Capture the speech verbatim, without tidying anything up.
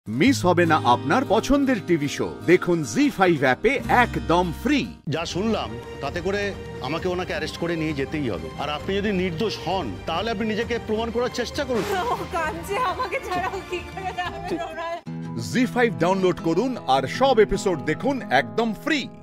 Miss হবে না আপনার পছন্দের টিভি শো। দেখুন জি ফাইভ অ্যাপে একদম ফ্রি। যা শুনলাম তাতে করে আমাকে ওনাকে অ্যারেস্ট করে নিয়ে যেতেই হবে। আর আপনি যদি নির্দোষ হন তাহলে আপনি নিজেকে প্রমাণ করার চেষ্টা করুন। আমাকে ছাড়াও কি করে যাবে? জি ফাইভ ডাউনলোড করুন আর সব এপিসোড দেখুন একদম ফ্রি।